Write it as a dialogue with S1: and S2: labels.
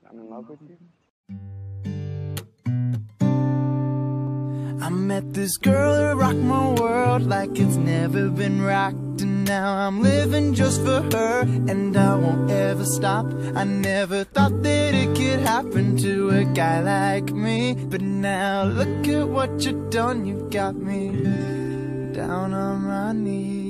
S1: I'm in love with you.
S2: I met this girl who rocked my world like it's never been rocked, and now I'm living just for her, and I won't ever stop. I never thought that it could happen to a guy like me, but now look at what you've done. You got me down on my knees.